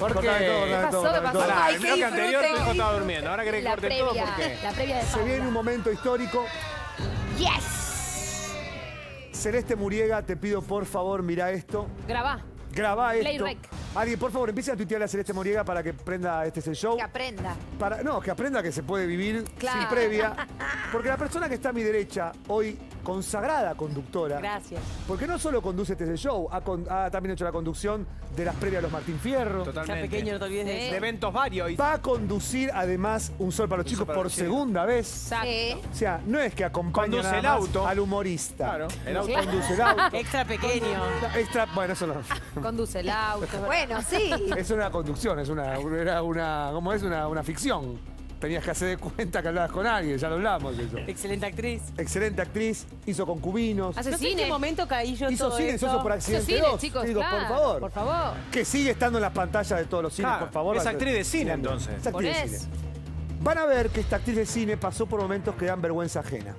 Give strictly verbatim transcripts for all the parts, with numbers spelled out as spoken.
¿Por qué? ¿Qué pasó? ¿Qué pasó? Pará, Ay, el qué bloque anterior tu hijo disfrute. estaba durmiendo. Ahora querés que La corte previa, todo, ¿por qué? la previa de Se Paula. viene un momento histórico. Yes. Celeste Muriega, te pido por favor, mira esto. Grabá. Grabá Play esto. rec. Alguien, por favor, empiece a tuitear a Celeste Muriega para que prenda este es el show. Que aprenda. Para, no, que aprenda que se puede vivir Claro. sin previa. Porque la persona que está a mi derecha, hoy consagrada conductora, Gracias. porque no solo conduce este show, ha, con- ha también hecho la conducción de las previas a los Martín Fierro. Ya Totalmente. pequeño, no te olvides de De eso. eventos varios. Va a conducir además Un Sol para los Un Chicos Sol para por los Chicos. segunda vez. Exacto. Sí. O sea, no es que acompañe Conduce nada el más auto. al humorista. Claro, el auto. Conduce el auto. Extra pequeño. Extra, bueno, eso no. Conduce el auto. Bueno, sí. Es una conducción, es una, era una, ¿cómo es? Una, una ficción. Tenías que hacer de cuenta que hablabas con alguien, ya lo hablamos de eso. Excelente actriz. Excelente actriz, hizo concubinos. Hace No sé en cine. qué momento caí yo Hizo todo cine, eso. hizo por Hizo accidente cine, dos. chicos, Digo, claro. por favor. Por favor. Que sigue estando en las pantallas de todos los cines, Claro, por favor. es actriz de cine, Sigan. entonces. Es actriz de Ponés. cine. Van a ver que esta actriz de cine pasó por momentos que dan vergüenza ajena.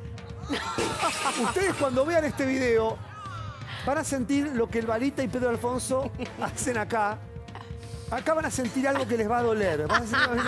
Ustedes cuando vean este video van a sentir lo que el Balita y Pedro Alfonso hacen acá. Acá van a sentir algo que les va a doler. Van a sentir,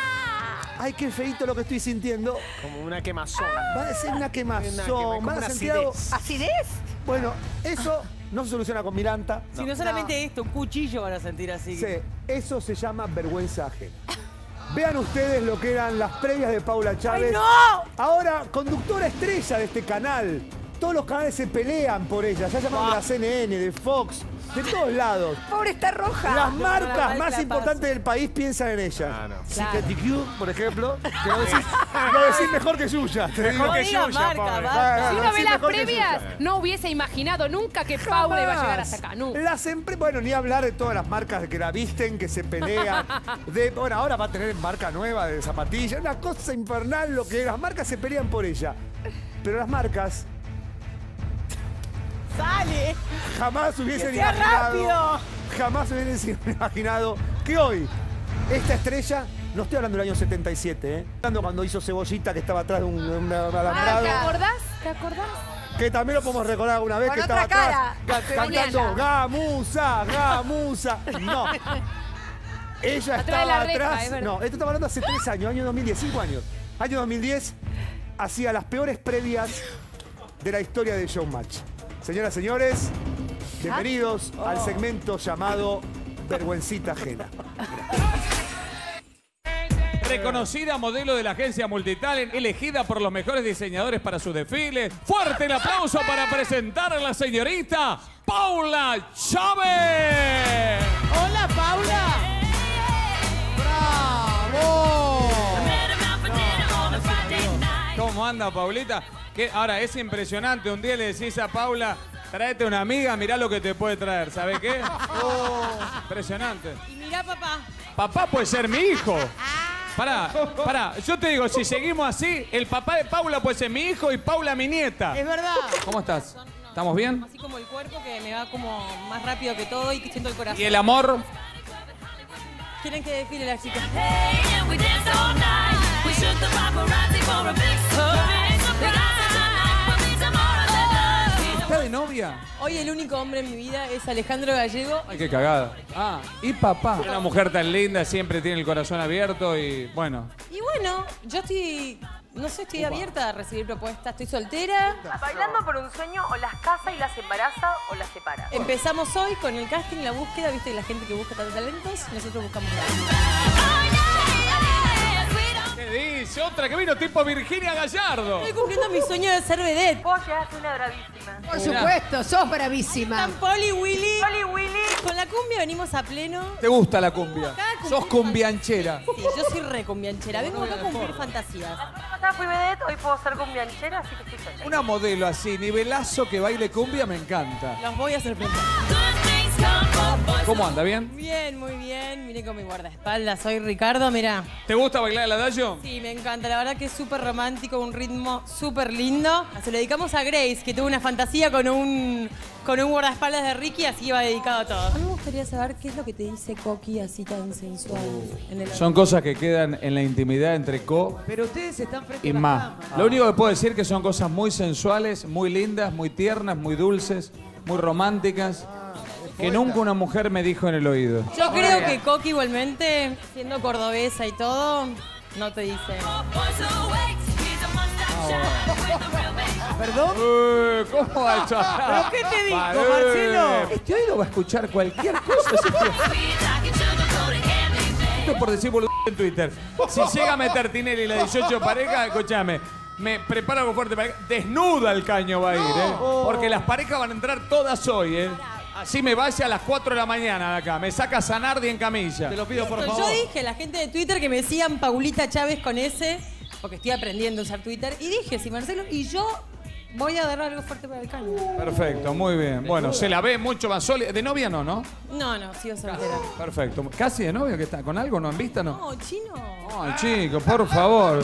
ay, qué feíto lo que estoy sintiendo. Como una quemazón. Va a ser una quemazón. Una quema- como van a una sentir algo. acidez. ¿Acidez? Bueno, eso no se soluciona con Miranta. Si no solamente esto, un cuchillo van a sentir así. Sí, eso se llama vergüenza ajena. Vean ustedes lo que eran las previas de Paula Chávez. ¡Ay, no! Ahora, conductora estrella de este canal. Todos los canales se pelean por ella. Ya llamaron de la C N N, de Fox, de todos lados. Pobre, está roja. Las no, marcas mal que más la importantes paso. del país piensan en ella. Ah, no. Cicatricure, por ejemplo, que lo decís, lo decís mejor que Yuya. te digo. No que digas Yuya, marca, pobre. basta. Ah, Si no, uno sí, ve las mejor que previas, Yuya. no hubiese imaginado nunca que Paula iba a llegar hasta acá. Nunca. Las empre- bueno, ni hablar de todas las marcas que la visten, que se pelean. De, bueno, ahora va a tener marca nueva de zapatillas. Una cosa infernal lo que las marcas se pelean por ella. Pero las marcas ¡Sale! jamás hubiesen ¡Que sea imaginado. rápido! Jamás hubiesen imaginado que hoy esta estrella. No estoy hablando del año setenta y siete, ¿eh? Hablando cuando hizo Cebollita, que estaba atrás de un, de un alambrado. ¿Te acordás? ¿Te acordás? Que también lo podemos recordar alguna vez Con que otra estaba cara. atrás ca- cantando Juliana. Gamusa, Gamusa. No. Ella Atrás estaba de la reja, atrás. es verdad. No, esto estaba hablando hace tres años, año dos mil diez, cinco años. Año dos mil diez hacía las peores previas de la historia de Showmatch. Señoras, señores, bienvenidos Oh. al segmento llamado Vergüencita Ajena. Reconocida modelo de la agencia Multitalent, elegida por los mejores diseñadores para su desfile. Fuerte el aplauso para presentar a la señorita Paula Chávez. ¡Hola, Paula! ¿Cómo anda, Paulita? Que ahora es impresionante. Un día le decís a Paula, tráete una amiga, mirá lo que te puede traer. ¿Sabe qué? Oh, impresionante. Y mirá, papá. Papá puede ser mi hijo. Pará, pará. Yo te digo, si seguimos así, el papá de Paula puede ser mi hijo y Paula mi nieta. Es verdad. ¿Cómo estás? ¿Estamos bien? Así como el cuerpo que me va como más rápido que todo y que siento el corazón. ¿Y el amor? ¿Quieren que desfile la chica? ¿Está de novia? Hoy el único hombre en mi vida es Alejandro Gallego. Ay, qué cagada. Ah, y papá. Una mujer tan linda, siempre tiene el corazón abierto y bueno. Y bueno, yo estoy, no sé, estoy abierta a recibir propuestas. Estoy soltera. Bailando por un sueño o las casa y las embaraza o las separa. Empezamos hoy con el casting, la búsqueda, viste, la gente que busca tantos talentos. Nosotros buscamos ¿Qué dice? Otra que vino tipo Virginia Gallardo. Estoy cumpliendo mi sueño de ser vedette. Vos llegaste una bravísima. Por supuesto, sos bravísima. Están Poli Willy. Oli Willy. Con la cumbia venimos a pleno. ¿Te gusta la cumbia? Cada cumbia- Sos cumbianchera. Sí, yo soy re cumbianchera. Vengo acá a cumplir fantasías. La semana pasada fui vedette, hoy puedo ser cumbianchera, así que estoy soltera. Una modelo así, nivelazo que baile cumbia, me encanta. Los voy a sorprender. ¿Cómo anda? ¿Bien? Bien, muy bien. Vine con mi guardaespaldas. Soy Ricardo, mirá. ¿Te gusta bailar el adagio? Sí, me encanta. La verdad que es súper romántico, un ritmo súper lindo. Se lo dedicamos a Grace, que tuvo una fantasía con un, con un guardaespaldas de Ricky, así iba dedicado a todo. A mí me gustaría saber qué es lo que te dice Coqui así tan sensual. En el... Son cosas que quedan en la intimidad entre Co Pero ustedes están frente y a la Ma. cámara. Lo único que puedo decir es que son cosas muy sensuales, muy lindas, muy tiernas, muy dulces, muy románticas. que nunca una mujer me dijo en el oído. Yo creo que Coqui igualmente, siendo cordobesa y todo, no te dice. ¿Perdón? Eh, ¿Cómo va a echar? ¿Pero qué te dijo, Vale. Marcelo? Este oído va a escuchar cualquier cosa. Esto es por decir boludo en Twitter. Si llega a meter Tinelli la dieciocho pareja, escúchame. Me preparo algo fuerte para... Desnuda el caño va a ir, ¿eh? Porque las parejas van a entrar todas hoy, ¿eh? Así me vaya a las cuatro de la mañana de acá. Me saca Zanardi en camilla. Te lo pido, por favor. Yo dije a la gente de Twitter que me sigan Paulita Chávez con ese, porque estoy aprendiendo a usar Twitter. Y dije, si Marcelo y yo voy a dar algo fuerte para el caño. Perfecto, muy bien. Bueno, se la ve mucho más sólida. De novia no, ¿no? No, no, sigo soltera. Perfecto. ¿Casi de novia que está? ¿Con algo? ¿No en vista? No. No, chino. Ay, chicos, por favor.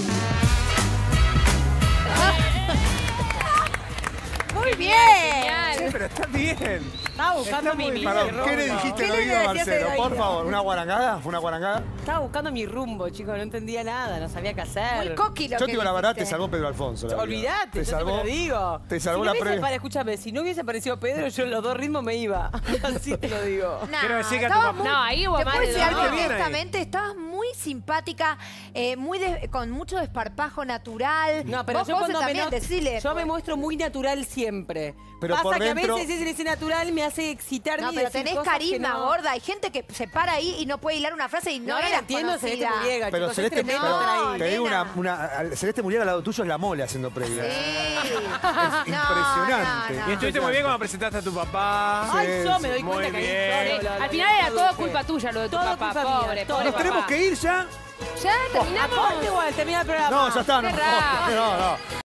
Muy bien. Sí, pero está bien. Estaba buscando mi, mi Perdón, rumbo. ¿qué le dijiste ¿Qué al le oído a decías al Marcelo? Por oído? favor, ¿una guarangada? ¿Fue una guarangada? Estaba buscando mi rumbo, chicos. No entendía nada. No sabía qué hacer. Muy coqui lo Yo que te digo la verdad, te dijiste. salvó Pedro Alfonso. la verdad. Olvídate, Te yo te salvó, lo digo. Te salvó si la no hubiese, previa. para, escúchame, si no hubiese aparecido Pedro, yo en los dos ritmos me iba. Así te lo digo. Nah, Quiero decir que a tu estabas papá- muy- No, ahí hubo te más puedo de decir dos. algo Bien ahí. honestamente, estabas muy simpática, eh, muy de- con mucho desparpajo natural. No, pero Vos, yo vos cuando también, me not- decile. yo me muestro muy natural siempre. Pero Pasa por que dentro- a veces ese natural me hace excitarme No, y pero decir tenés cosas que carisma, no. gorda. Hay gente que se para ahí y no puede hilar una frase y no, No, no era la entiendo, Celeste conocida. Muriega, Pero chicos, Celeste, es tremendo pero estar ahí. te digo una, nena. una, al- Celeste Muriel al lado tuyo es la mole haciendo previa. Sí. Es No, impresionante. no, no. Y estuviste muy bien cuando presentaste a tu papá. Ay, Sí, yo sí, me doy muy cuenta que bien. ahí yo, Sí, lo- lo- Al final era lo todo dulce. culpa tuya lo de tu Todo papá, culpa mía, pobre, todo. pobre Nos tenemos papá. que ir ya. Ya terminamos. Aparte, igual, termina el programa. No, ya está. No, Qué raro. no, no.